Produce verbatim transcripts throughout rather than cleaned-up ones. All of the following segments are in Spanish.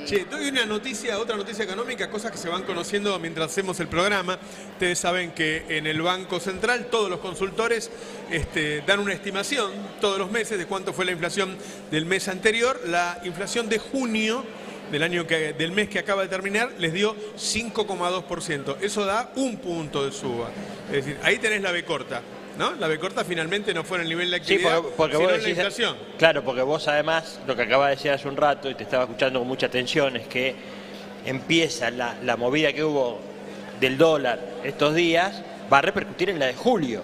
Che, doy una noticia, otra noticia económica, cosas que se van conociendo mientras hacemos el programa. Ustedes saben que en el Banco Central todos los consultores este, dan una estimación todos los meses de cuánto fue la inflación del mes anterior. La inflación de junio del año que, del mes que acaba de terminar les dio cinco coma dos por ciento. Eso da un punto de suba. Es decir, ahí tenés la B corta, ¿no? La B corta finalmente no fue en el nivel de actividad, sí, porque, porque sino vos en la decís, inflación. Claro, porque vos además, lo que acabas de decir hace un rato, y te estaba escuchando con mucha atención, es que empieza la, la movida que hubo del dólar estos días, va a repercutir en la de julio.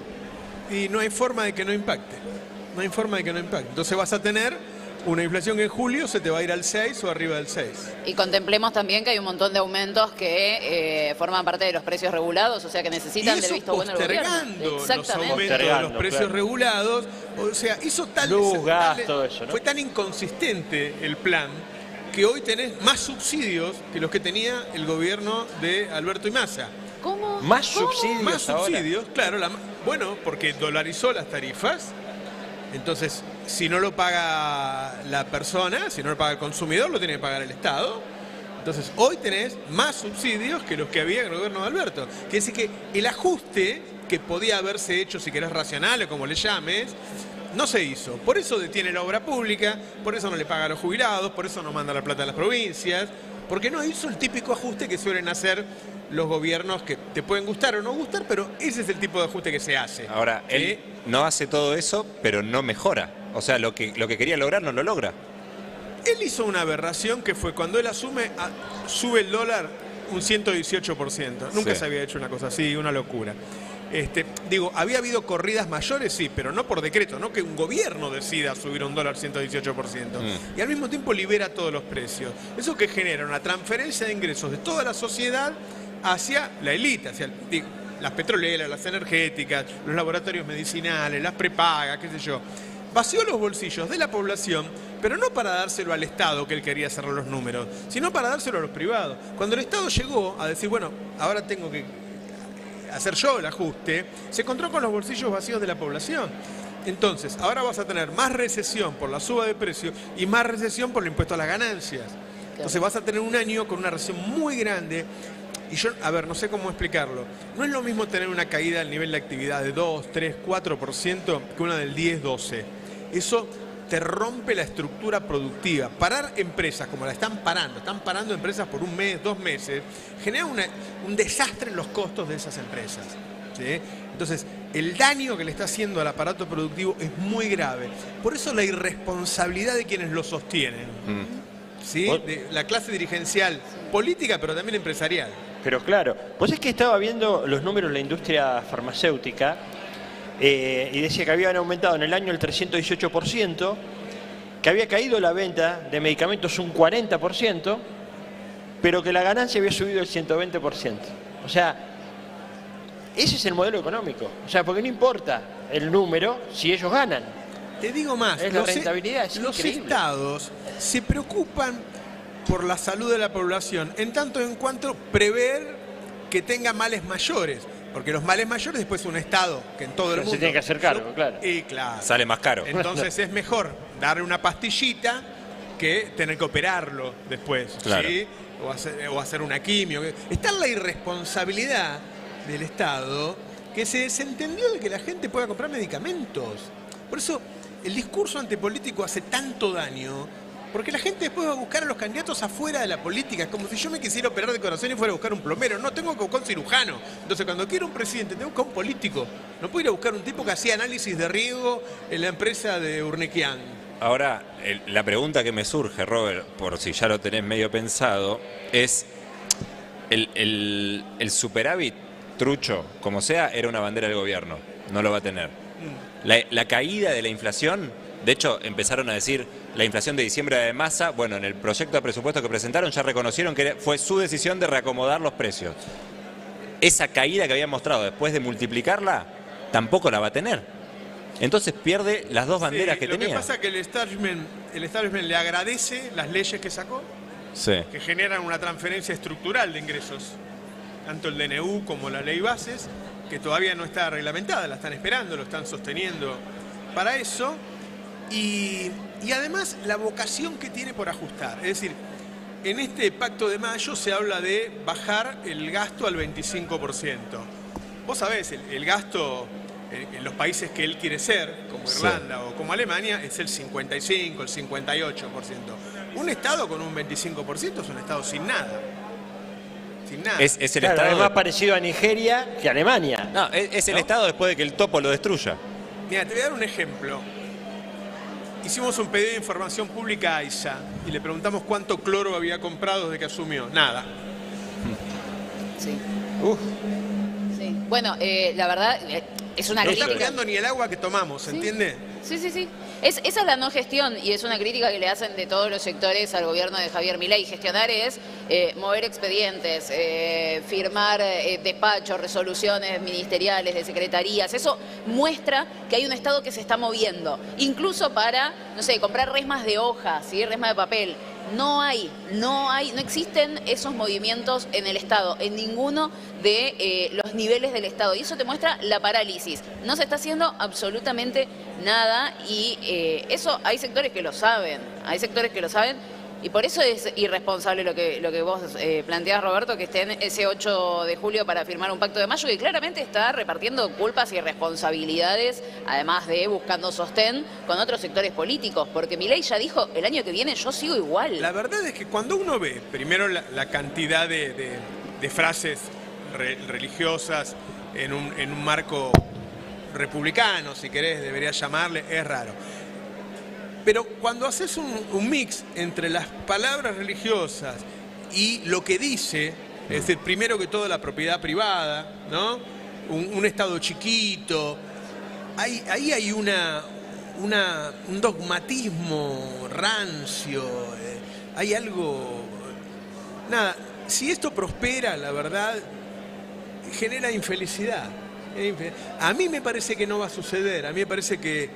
Y no hay forma de que no impacte. No hay forma de que no impacte. Entonces vas a tener una inflación que en julio se te va a ir al seis o arriba del seis. Y contemplemos también que hay un montón de aumentos que eh, forman parte de los precios regulados, o sea que necesitan del visto bueno del gobierno. Los aumentos de los precios claro. regulados, o sea, hizo tal, Luz, gas, tal, todo eso, ¿no? Fue tan inconsistente el plan que hoy tenés más subsidios que los que tenía el gobierno de Alberto y Massa. ¿Cómo? ¿Más ¿Cómo? subsidios Más subsidios, ahora? claro. La, bueno, porque dolarizó las tarifas. Entonces, si no lo paga la persona, si no lo paga el consumidor, lo tiene que pagar el Estado. Entonces, hoy tenés más subsidios que los que había en el gobierno de Alberto. Quiere decir que el ajuste que podía haberse hecho, si querés racional o como le llames, no se hizo. Por eso detiene la obra pública, por eso no le paga a los jubilados, por eso no manda la plata a las provincias, porque no hizo el típico ajuste que suelen hacer los gobiernos, que te pueden gustar o no gustar, pero ese es el tipo de ajuste que se hace. Ahora, ¿sí? Él no hace todo eso, pero no mejora. O sea, lo que, lo que quería lograr no lo logra. Él hizo una aberración que fue cuando él asume, a, sube el dólar un ciento dieciocho por ciento. Nunca Sí. se había hecho una cosa así, una locura. Este, digo, había habido corridas mayores, sí, pero no por decreto, no que un gobierno decida subir un dólar ciento dieciocho por ciento. Mm. Y al mismo tiempo libera todos los precios. Eso que genera una transferencia de ingresos de toda la sociedad hacia la élite, hacia digo, las petroleras, las energéticas, los laboratorios medicinales, las prepagas, qué sé yo. Vació los bolsillos de la población, pero no para dárselo al Estado, que él quería cerrar los números, sino para dárselo a los privados. Cuando el Estado llegó a decir, bueno, ahora tengo que hacer yo el ajuste, se encontró con los bolsillos vacíos de la población. Entonces, ahora vas a tener más recesión por la suba de precios y más recesión por el impuesto a las ganancias. Entonces vas a tener un año con una recesión muy grande. Y yo, a ver, no sé cómo explicarlo. No es lo mismo tener una caída del nivel de actividad de dos, tres, cuatro por ciento que una del diez, doce. Eso te rompe la estructura productiva. Parar empresas como la están parando, están parando empresas por un mes, dos meses, genera una, un desastre en los costos de esas empresas. ¿Sí? Entonces, el daño que le está haciendo al aparato productivo es muy grave. Por eso la irresponsabilidad de quienes lo sostienen. Mm. ¿Sí? De la clase dirigencial política, pero también empresarial. Pero claro, pues es que estaba viendo los números de la industria farmacéutica eh, y decía que habían aumentado en el año el trescientos dieciocho por ciento, que había caído la venta de medicamentos un cuarenta por ciento, pero que la ganancia había subido el ciento veinte por ciento. O sea, ese es el modelo económico. O sea, porque no importa el número si ellos ganan. Te digo más, es la los, rentabilidad es los increíble. estados se preocupan por la salud de la población, en tanto en cuanto prever que tenga males mayores, porque los males mayores después un estado que en todo el mundo se tiene que hacer cargo, claro. Y claro, sale más caro. Entonces es mejor darle una pastillita que tener que operarlo después, claro. ¿sí? o, hacer, o hacer una quimio. Está en la irresponsabilidad del Estado, que se desentendió de que la gente pueda comprar medicamentos. Por eso el discurso antipolítico hace tanto daño, porque la gente después va a buscar a los candidatos afuera de la política. Es como si yo me quisiera operar de corazón y fuera a buscar un plomero. No, tengo que buscar un cirujano. Entonces, cuando quiero un presidente, tengo que buscar un político. No puedo ir a buscar un tipo que hacía análisis de riego en la empresa de Urnequian. Ahora, el, la pregunta que me surge, Robert, por si ya lo tenés medio pensado, es el, el, el superávit trucho, como sea, era una bandera del gobierno. No lo va a tener. La, la caída de la inflación, de hecho, empezaron a decir la inflación de diciembre de Massa. Bueno, en el proyecto de presupuesto que presentaron ya reconocieron que fue su decisión de reacomodar los precios. Esa caída que habían mostrado después de multiplicarla, tampoco la va a tener. Entonces pierde las dos banderas sí, que lo tenía. Lo que pasa es que el establishment, el establishment le agradece las leyes que sacó, sí. que generan una transferencia estructural de ingresos. Tanto el D N U como la ley bases, que todavía no está reglamentada, la están esperando, lo están sosteniendo para eso. Y, y además la vocación que tiene por ajustar. Es decir, en este pacto de mayo se habla de bajar el gasto al veinticinco por ciento. Vos sabés, el, el gasto en, en los países que él quiere ser, como Irlanda sí. o como Alemania, es el cincuenta y cinco, el cincuenta y ocho por ciento. Un Estado con un veinticinco por ciento es un Estado sin nada. Sin nada. Es, es el claro, Estado es más de... parecido a Nigeria que a Alemania. No, es, es el ¿no? Estado después de que el topo lo destruya. Mira, te voy a dar un ejemplo. Hicimos un pedido de información pública a AISA y le preguntamos cuánto cloro había comprado desde que asumió. Nada. Sí. Uf. Sí. Bueno, eh, la verdad, eh, es una No crítica. está cuidando ni el agua que tomamos, Sí. ¿entiende? Sí, sí, sí. Es, esa es la no gestión y es una crítica que le hacen de todos los sectores al gobierno de Javier Milei. Gestionar es eh, mover expedientes, eh, firmar eh, despachos, resoluciones ministeriales, de secretarías. Eso muestra que hay un Estado que se está moviendo. Incluso para, no sé, comprar resmas de hoja, ¿sí? Resma de papel. No hay, no hay, no existen esos movimientos en el Estado, en ninguno de eh, los niveles del Estado. Y eso te muestra la parálisis. No se está haciendo absolutamente nada y eh, eso hay sectores que lo saben, hay sectores que lo saben y por eso es irresponsable lo que, lo que vos eh, planteás, Roberto, que estén ese ocho de julio para firmar un pacto de mayo que claramente está repartiendo culpas y responsabilidades, además de buscando sostén con otros sectores políticos, porque Milei ya dijo, el año que viene yo sigo igual. La verdad es que cuando uno ve, primero la, la cantidad de, de, de frases re, religiosas en un, en un marco republicano, si querés, debería llamarle, es raro. Pero cuando haces un, un mix entre las palabras religiosas y lo que dice, es decir, primero que todo la propiedad privada, ¿no? Un, un Estado chiquito, ahí, ahí hay una, una, un dogmatismo rancio, eh, hay algo... Nada, si esto prospera, la verdad, genera infelicidad. A mí me parece que no va a suceder, a mí me parece que,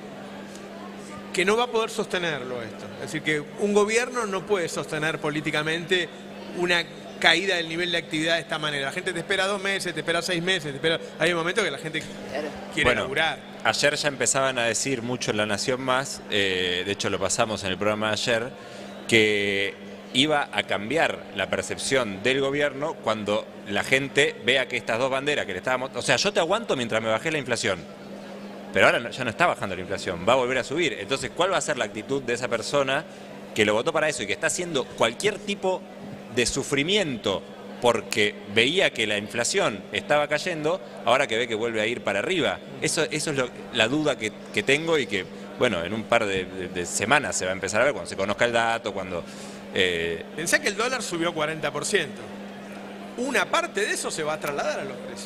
que no va a poder sostenerlo esto. Es decir, que un gobierno no puede sostener políticamente una caída del nivel de actividad de esta manera. La gente te espera dos meses, te espera seis meses, te espera... Hay un momento que la gente quiere bueno, laburar. Ayer ya empezaban a decir mucho en La Nación Más, eh, de hecho lo pasamos en el programa de ayer, que iba a cambiar la percepción del gobierno cuando la gente vea que estas dos banderas que le estábamos... O sea, yo te aguanto mientras me bajé la inflación, pero ahora no, ya no está bajando la inflación, va a volver a subir. Entonces, ¿cuál va a ser la actitud de esa persona que lo votó para eso y que está haciendo cualquier tipo de sufrimiento porque veía que la inflación estaba cayendo, ahora que ve que vuelve a ir para arriba? Eso, eso es lo, la duda que, que tengo y que, bueno, en un par de, de, de semanas se va a empezar a ver, cuando se conozca el dato, cuando... Eh... Pensá que el dólar subió cuarenta por ciento. Una parte de eso se va a trasladar a los precios.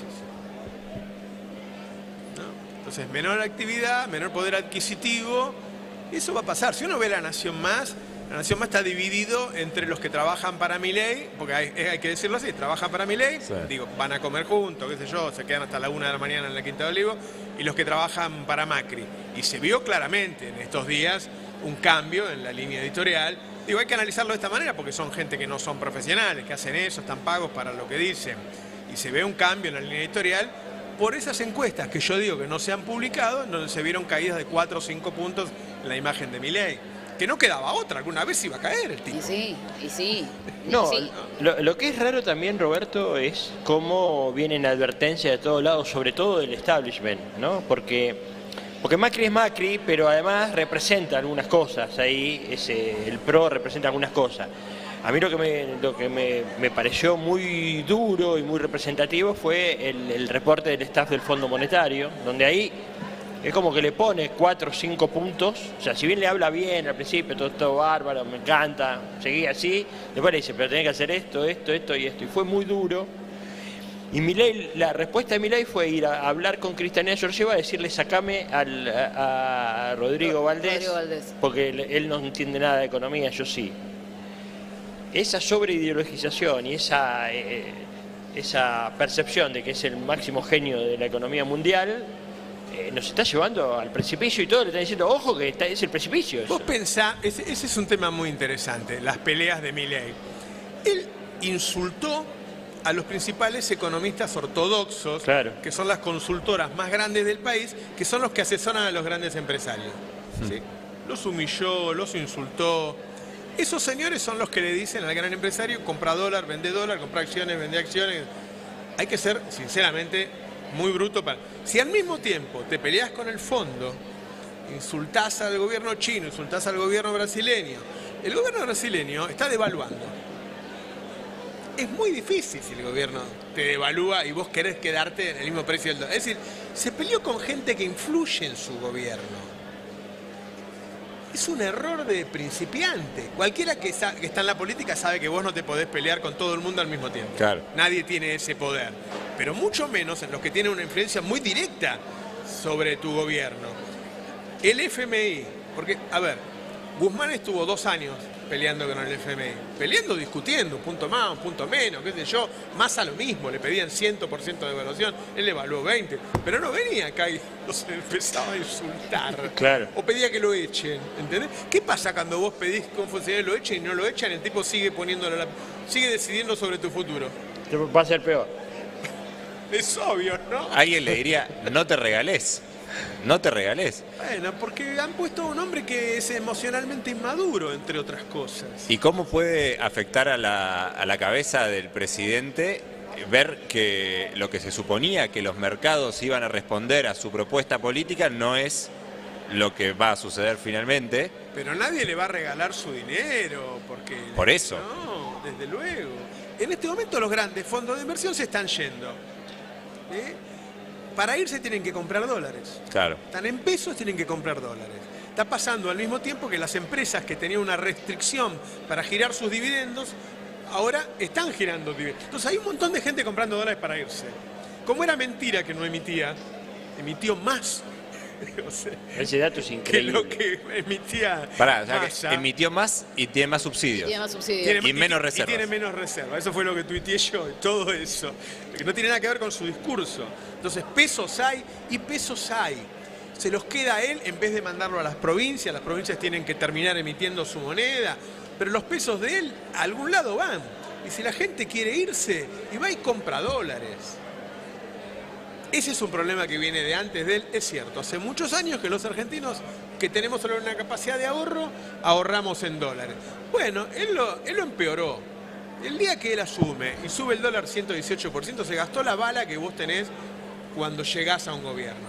¿No? Entonces, menor actividad, menor poder adquisitivo, eso va a pasar. Si uno ve La Nación Más, La Nación Más está dividido entre los que trabajan para Milei, porque hay, hay que decirlo así, trabajan para Milei, sí. Digo, van a comer juntos, qué sé yo, se quedan hasta la una de la mañana en la Quinta de Olivo, y los que trabajan para Macri. Y se vio claramente en estos días un cambio en la línea editorial. Digo, hay que analizarlo de esta manera porque son gente que no son profesionales, que hacen eso, están pagos para lo que dicen. Y se ve un cambio en la línea editorial por esas encuestas que yo digo que no se han publicado, en donde se vieron caídas de cuatro o cinco puntos en la imagen de Milei. Que no quedaba otra, alguna vez iba a caer el tipo. Y sí, y sí. No, y sí. Lo, lo que es raro también, Roberto, es cómo vienen advertencias de todos lados, sobre todo del establishment, ¿no? Porque... Porque Macri es Macri, pero además representa algunas cosas, ahí ese, el PRO representa algunas cosas. A mí lo que me, lo que me, me pareció muy duro y muy representativo fue el, el reporte del staff del Fondo Monetario, donde ahí es como que le pone cuatro o cinco puntos, o sea, si bien le habla bien al principio, todo, todo bárbaro, me encanta, seguí así, después le dice, pero tenés que hacer esto, esto, esto y esto, y fue muy duro. Y Milei, la respuesta de Milei fue ir a hablar con Cristalina Georgieva a decirle sacame al, a, a Rodrigo Valdés, Rodrigo Valdés, porque él no entiende nada de economía, yo sí. Esa sobreideologización y esa, eh, esa percepción de que es el máximo genio de la economía mundial eh, nos está llevando al precipicio y todos le están diciendo, ojo que está, es el precipicio. Eso. Vos pensá, ese, ese es un tema muy interesante, las peleas de Milei. Él insultó a los principales economistas ortodoxos, claro, que son las consultoras más grandes del país, que son los que asesoran a los grandes empresarios. ¿Sí? Los humilló, los insultó. Esos señores son los que le dicen al gran empresario, compra dólar, vende dólar, compra acciones, vende acciones. Hay que ser, sinceramente, muy bruto para... Si al mismo tiempo te peleas con el fondo, insultás al gobierno chino, insultás al gobierno brasileño, el gobierno brasileño está devaluando. Es muy difícil si el gobierno te devalúa y vos querés quedarte en el mismo precio del dólar. Es decir, se peleó con gente que influye en su gobierno. Es un error de principiante. Cualquiera que, que está en la política sabe que vos no te podés pelear con todo el mundo al mismo tiempo. Claro. Nadie tiene ese poder. Pero mucho menos en los que tienen una influencia muy directa sobre tu gobierno. El F M I, porque, a ver, Guzmán estuvo dos años peleando con el F M I. Peleando, discutiendo, un punto más, un punto menos, qué sé yo. Más a lo mismo, le pedían cien por ciento de evaluación, él le evaluó veinte. Pero no venía acá y los empezaba a insultar. Claro. O pedía que lo echen, ¿entendés? ¿Qué pasa cuando vos pedís que un funcionario lo eche y no lo echan? El tipo sigue poniéndolo, la, sigue decidiendo sobre tu futuro. Va a ser peor. Es obvio, ¿no? Alguien le diría, no te regales. No te regales. Bueno, porque han puesto a un hombre que es emocionalmente inmaduro, entre otras cosas. ¿Y cómo puede afectar a la, a la cabeza del presidente ver que lo que se suponía que los mercados iban a responder a su propuesta política no es lo que va a suceder finalmente? Pero nadie le va a regalar su dinero, porque... Por eso. No, desde luego. En este momento los grandes fondos de inversión se están yendo. ¿Eh? Para irse tienen que comprar dólares. Claro. Están en pesos, tienen que comprar dólares. Está pasando al mismo tiempo que las empresas que tenían una restricción para girar sus dividendos, ahora están girando dividendos. Entonces hay un montón de gente comprando dólares para irse. Como era mentira que no emitía, emitió más. O sea, ese dato es que increíble. lo que emitía Pará, o sea, Massa, que emitió más y tiene más subsidios. Tiene más subsidios. tiene- y menos reservas. Y tiene menos reservas. Eso fue lo que tuiteé yo, todo eso. Que no tiene nada que ver con su discurso. Entonces, pesos hay y pesos hay. Se los queda a él en vez de mandarlo a las provincias. Las provincias tienen que terminar emitiendo su moneda. Pero los pesos de él a algún lado van. Y si la gente quiere irse, y va y compra dólares. Ese es un problema que viene de antes de él, es cierto. Hace muchos años que los argentinos que tenemos solo una capacidad de ahorro, ahorramos en dólares. Bueno, él lo, él lo empeoró. El día que él asume y sube el dólar ciento dieciocho por ciento, se gastó la bala que vos tenés cuando llegás a un gobierno.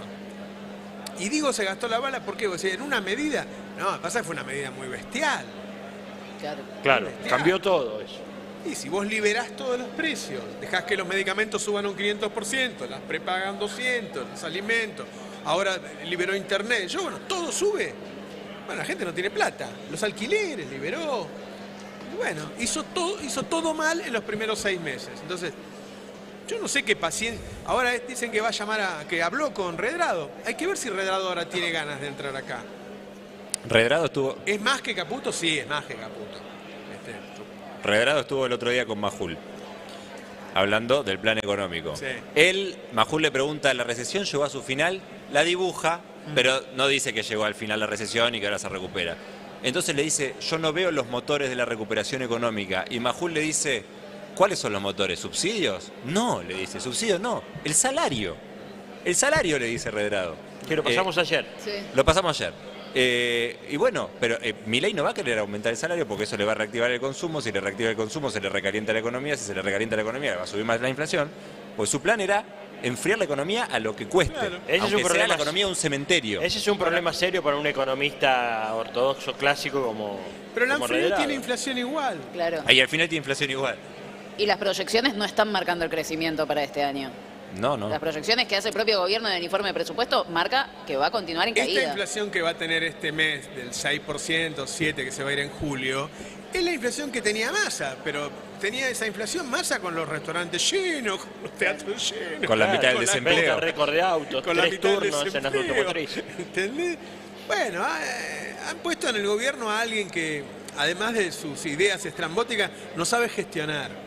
Y digo se gastó la bala porque o sea, en una medida, no, pasa que fue una medida muy bestial. Claro. Claro, cambió todo eso. Y si vos liberás todos los precios, dejás que los medicamentos suban un quinientos por ciento, las prepagan doscientos por ciento, los alimentos, ahora liberó internet, yo, bueno, todo sube. Bueno, la gente no tiene plata, los alquileres liberó. Y bueno, hizo todo, hizo todo mal en los primeros seis meses. Entonces, yo no sé qué paciencia. Ahora dicen que va a llamar a, que habló con Redrado. Hay que ver si Redrado ahora tiene ganas de entrar acá. Redrado estuvo, ¿Es más que Caputo? Sí, es más que Caputo. Este, Redrado estuvo el otro día con Majul, hablando del plan económico. Sí. Él, Majul le pregunta, ¿la recesión llegó a su final? La dibuja, pero no dice que llegó al final la recesión y que ahora se recupera. Entonces le dice, yo no veo los motores de la recuperación económica. Y Majul le dice, ¿cuáles son los motores? ¿Subsidios? No, le dice, subsidios no, el salario. El salario, le dice Redrado. Que lo pasamos Eh, ayer. Sí. Lo pasamos ayer. Eh, y bueno, pero eh, Milei no va a querer aumentar el salario porque eso le va a reactivar el consumo. Si le reactiva el consumo, se le recalienta la economía. Si se le recalienta la economía, le va a subir más la inflación. Pues su plan era enfriar la economía a lo que cueste. Claro. Ese es Aunque un sea problema- la economía un cementerio. Ese es un problema serio para un economista ortodoxo clásico como pero la como inflación Redrado. tiene inflación igual. Claro. Ahí al final tiene inflación igual. Y las proyecciones no están marcando el crecimiento para este año. No, no. Las proyecciones que hace el propio gobierno en el informe de presupuesto marca que va a continuar en Esta caída. inflación que va a tener este mes del seis por ciento, siete por ciento que se va a ir en julio, es la inflación que tenía Massa, pero tenía esa inflación Massa con los restaurantes llenos, con los teatros llenos. Con la mitad del con la- desempleo. Venta récord de autos, con la tres mitad del turnos en las desempleo, automotrices. ¿entendés? Bueno, eh, han puesto en el gobierno a alguien que, además de sus ideas estrambóticas, no sabe gestionar.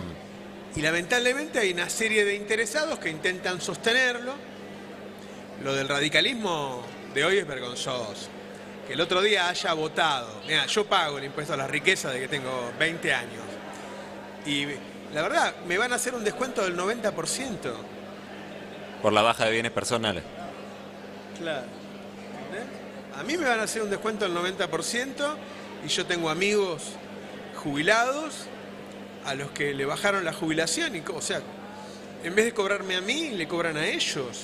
Y lamentablemente hay una serie de interesados que intentan sostenerlo. Lo del radicalismo de hoy es vergonzoso. Que el otro día haya votado. Mira, yo pago el impuesto a la riqueza de que tengo veinte años. Y la verdad, me van a hacer un descuento del noventa por ciento. Por la baja de bienes personales. Claro. ¿Entendés? A mí me van a hacer un descuento del noventa por ciento Y yo tengo amigos jubilados a los que le bajaron la jubilación, y, o sea, en vez de cobrarme a mí, le cobran a ellos.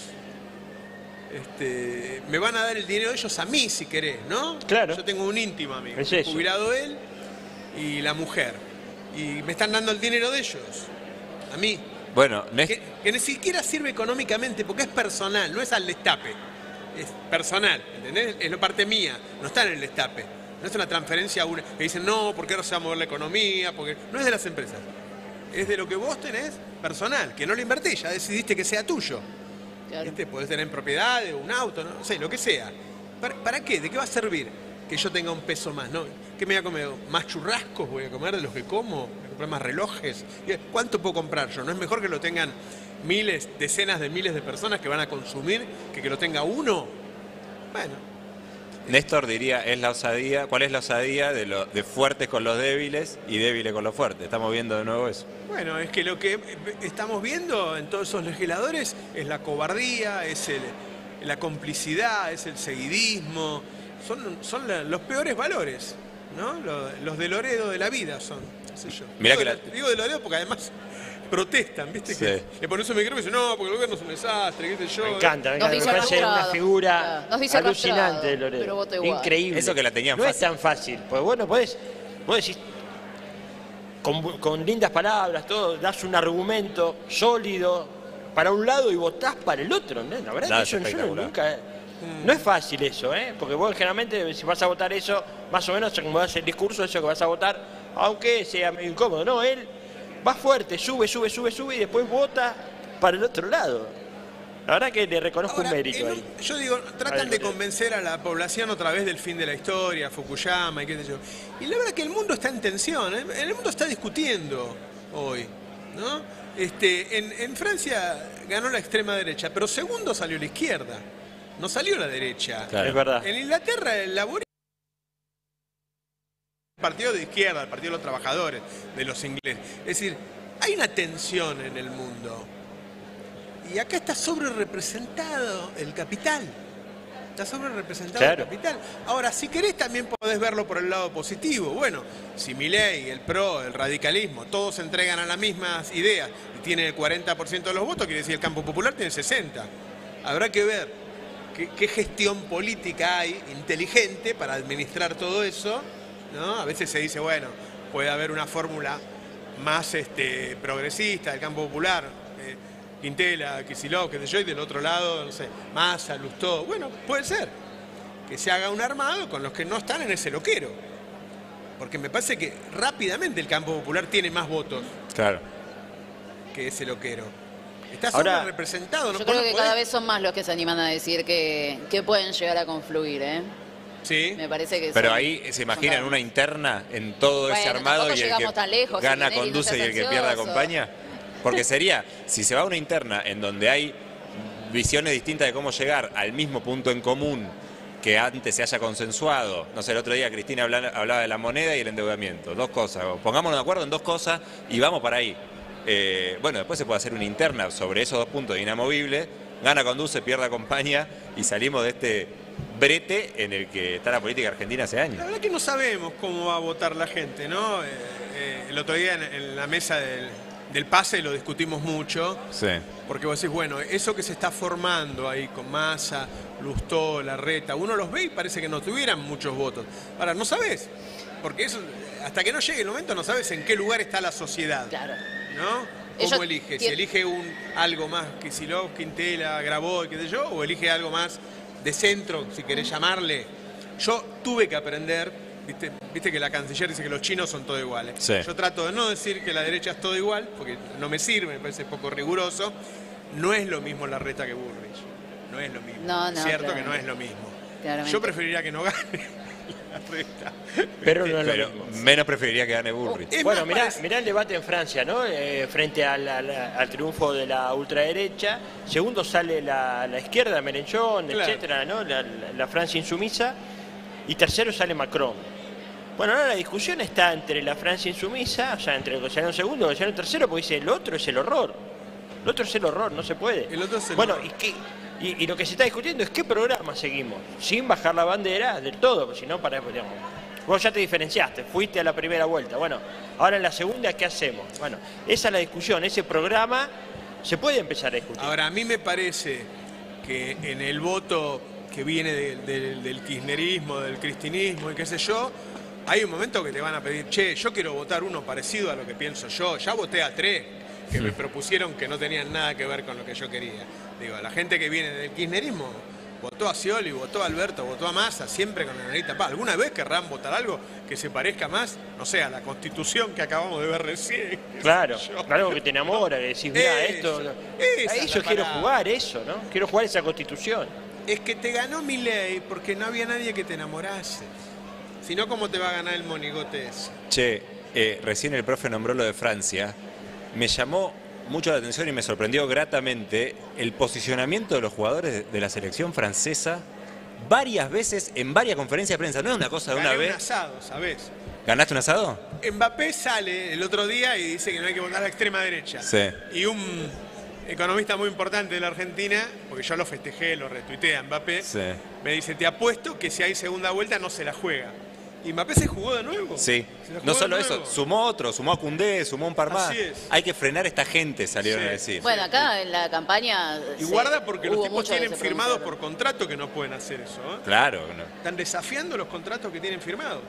Este, me van a dar el dinero de ellos a mí, si querés, ¿no? Claro. Yo tengo un íntimo amigo, Es eso. jubilado él y la mujer. Y me están dando el dinero de ellos, a mí. Bueno, Néstor- Que, que ni siquiera sirve económicamente, porque es personal, no es al destape. Es personal, ¿entendés? Es la parte mía, no está en el destape. No es una transferencia a una, que dicen, no, porque ahora se va a mover la economía, porque no es de las empresas. Es de lo que vos tenés personal, que no lo invertís, ya decidiste que sea tuyo. Claro. ¿Viste? Podés tener en propiedad, un auto, no, no sé, lo que sea. ¿Para, ¿Para qué? ¿De qué va a servir que yo tenga un peso más? ¿No? ¿Qué me voy a comer? ¿Más churrascos voy a comer de los que como? ¿Voy a comprar más relojes? ¿Cuánto puedo comprar yo? ¿No es mejor que lo tengan miles, decenas de miles de personas que van a consumir que que lo tenga uno? Bueno. Néstor diría, es la osadía. ¿Cuál es la osadía de, lo, de fuertes con los débiles y débiles con los fuertes? Estamos viendo de nuevo eso. Bueno, es que lo que estamos viendo en todos esos legisladores es la cobardía, es el, la complicidad, es el seguidismo, son, son la- los peores valores, ¿no? Los, los de Loredo de la vida son, qué sé yo. Mirá digo, que de la- la- digo de Loredo porque además protestan, ¿viste? Sí. Que le pones un micrófono y dicen, no, porque el gobierno es un desastre, qué sé yo. Me encanta, me Nos encanta. Me dice parece una arrastrado. figura Claro, nos dice alucinante, arrastrado, Loredo. pero voto igual. Increíble. Eso que la tenían No fácil. es tan fácil. Pues bueno, podés, vos decís, con, bu- con lindas palabras, todo, das un argumento sólido para un lado y votás para el otro, ¿no? La verdad Nada, que eso es yo espectacular. nunca... No es fácil eso, ¿eh? Porque vos generalmente si vas a votar eso, más o menos acomodás el discurso, eso que vas a votar, aunque sea medio incómodo. No, él va fuerte, sube, sube, sube, sube y después vota para el otro lado. La verdad que le reconozco Ahora, un mérito en un- ahí. yo digo, tratan Ahí, de Loredo. convencer a la población otra vez del fin de la historia, Fukuyama y qué sé yo. Y la verdad que el mundo está en tensión, ¿eh? El mundo está discutiendo hoy, ¿no? Este, en, en Francia ganó la extrema derecha, pero segundo salió la izquierda, no salió la derecha. Claro. Es verdad. En Inglaterra el laborismo, el partido de izquierda, el partido de los trabajadores, de los ingleses. Es decir, hay una tensión en el mundo. Y acá está sobre representado el capital. Está sobre representado Claro. el capital. Ahora, si querés, también podés verlo por el lado positivo. Bueno, si Milei, el PRO, el radicalismo, todos se entregan a las mismas ideas y tienen el cuarenta por ciento de los votos, quiere decir el campo popular tiene sesenta. Habrá que ver qué, qué gestión política hay inteligente para administrar todo eso, ¿no? A veces se dice, bueno, puede haber una fórmula más este, progresista del campo popular, eh, Quintela, Kicillof, qué sé yo, y del otro lado, no sé, Massa, Lustó. Bueno, puede ser que se haga un armado con los que no están en ese loquero. Porque me parece que rápidamente el campo popular tiene más votos Claro. que ese loquero. Está Ahora, sobre representado, ¿no? Yo Vos creo no que podés- cada vez son más los que se animan a decir que, que pueden llegar a confluir, ¿eh? Sí. Me parece que Pero son- ahí se son imaginan cada- una interna en todo ese Bueno, armado tampoco y el llegamos que tan lejos, gana Tinelli, no conduce y seas el que pierde ansioso. acompaña. Porque sería, si se va a una interna en donde hay visiones distintas de cómo llegar al mismo punto en común que antes se haya consensuado. No sé, el otro día Cristina hablaba, hablaba de la moneda y el endeudamiento. Dos cosas. Pongámonos de acuerdo en dos cosas y vamos para ahí. Eh, bueno, después se puede hacer una interna sobre esos dos puntos inamovibles. Gana, conduce, pierde, acompaña y salimos de este brete en el que está la política argentina hace La años. verdad que no sabemos cómo va a votar la gente, ¿no? Eh, eh, el otro día en, en la mesa del, del pase lo discutimos mucho, Sí. porque vos decís, bueno, eso que se está formando ahí con Massa, Lustó, Larreta, uno los ve y parece que no tuvieran muchos votos. Ahora, no sabés, porque eso, hasta que no llegue el momento no sabes en qué lugar está la sociedad, Claro. ¿no? Ellos ¿Cómo elige? Si tien- elige un algo más Kicillof, Quintela, Grabois, qué sé yo, o elige algo más de centro, si querés llamarle. Yo tuve que aprender, viste, viste que la canciller dice que los chinos son todos iguales. Sí. Yo trato de no decir que la derecha es todo igual, porque no me sirve, me parece poco riguroso. No es lo mismo Larreta que Bullrich. No es lo mismo. No, no, Cierto que claramente. no es lo mismo. Claramente. Yo preferiría que no gane Larreta. Pero no es lo Pero mismo. menos preferiría que gane Bullrich. Es Bueno, más, mirá, parece- mirá el debate en Francia, ¿no? Eh, frente al, al- al triunfo de la ultraderecha. Segundo sale la, la izquierda, Mélenchon, Claro. etcétera, ¿no? La, la- la Francia insumisa. Y tercero sale Macron. Bueno, ahora la discusión está entre la Francia insumisa, o sea, entre el que salió segundo y el que salió tercero, porque dice el otro es el horror. El otro es el horror, no se puede. El otro es el bueno, horror. ¿y qué? Y, y lo que se está discutiendo es qué programa seguimos, sin bajar la bandera del todo, porque si no, para, digamos, Vos ya te diferenciaste, fuiste a la primera vuelta. Bueno, ahora en la segunda, ¿qué hacemos? Bueno, esa es la discusión, ese programa se puede empezar a discutir. Ahora, a mí me parece que en el voto que viene de- de- del kirchnerismo, del cristinismo y qué sé yo, hay un momento que te van a pedir, che, yo quiero votar uno parecido a lo que pienso yo. Ya voté a tres que me propusieron que no tenían nada que ver con lo que yo quería. Digo, la gente que viene del kirchnerismo votó a Scioli, votó a Alberto, votó a Massa, siempre con la nariz tapada. ¿Alguna vez querrán votar algo que se parezca más, no sé, a la Constitución que acabamos de ver recién? Claro, qué sé yo? algo que te enamora, que decís, mira, Eso, esto. esa A es eso la quiero palabra. jugar, eso, ¿no? Quiero jugar esa constitución. Es que te ganó Milei porque no había nadie que te enamorase. Si no, ¿cómo te va a ganar el monigote ese? Che, eh, recién el profe nombró lo de Francia. Me llamó mucho la atención y me sorprendió gratamente el posicionamiento de los jugadores de, de la selección francesa varias veces en varias conferencias de prensa. No es una cosa de una Gané un vez. asado, ¿sabés? ¿Ganaste un asado? Mbappé sale el otro día y dice que no hay que votar a la extrema derecha. Sí. Y un economista muy importante de la Argentina, porque yo lo festejé, lo retuiteé a Mbappé, Sí. me dice, te apuesto que si hay segunda vuelta no se la juega. Y Mbappé se jugó de nuevo. Sí. Se la jugó No de solo nuevo. eso, sumó otro, sumó a Koundé, sumó un par más. Así es. Hay que frenar a esta gente, salieron Sí. a decir. Bueno, acá en la campaña. Y sí, guarda porque los hubo tipos muchos que tienen se firmados por pronunciaron. contrato que no pueden hacer eso. ¿eh? Claro. no. Están desafiando los contratos que tienen firmados.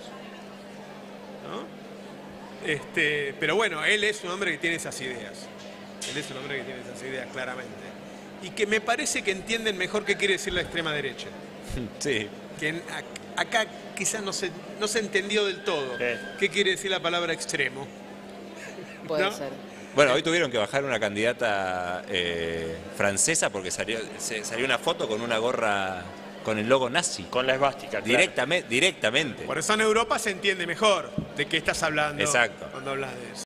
¿No? Este, pero bueno, él es un hombre que tiene esas ideas. Él es un hombre que tiene esas ideas, claramente. Y que me parece que entienden mejor qué quiere decir la extrema derecha. Sí. Que en- ac- acá quizás no se, no se entendió del todo Sí. qué quiere decir la palabra extremo. Puede ¿no? ser. Bueno, hoy tuvieron que bajar una candidata eh, francesa porque salió, se- salió una foto con una gorra con el logo nazi. Con la esvástica, claro. Directamente, directamente. Por eso en Europa se entiende mejor de qué estás hablando Exacto. cuando hablas de eso.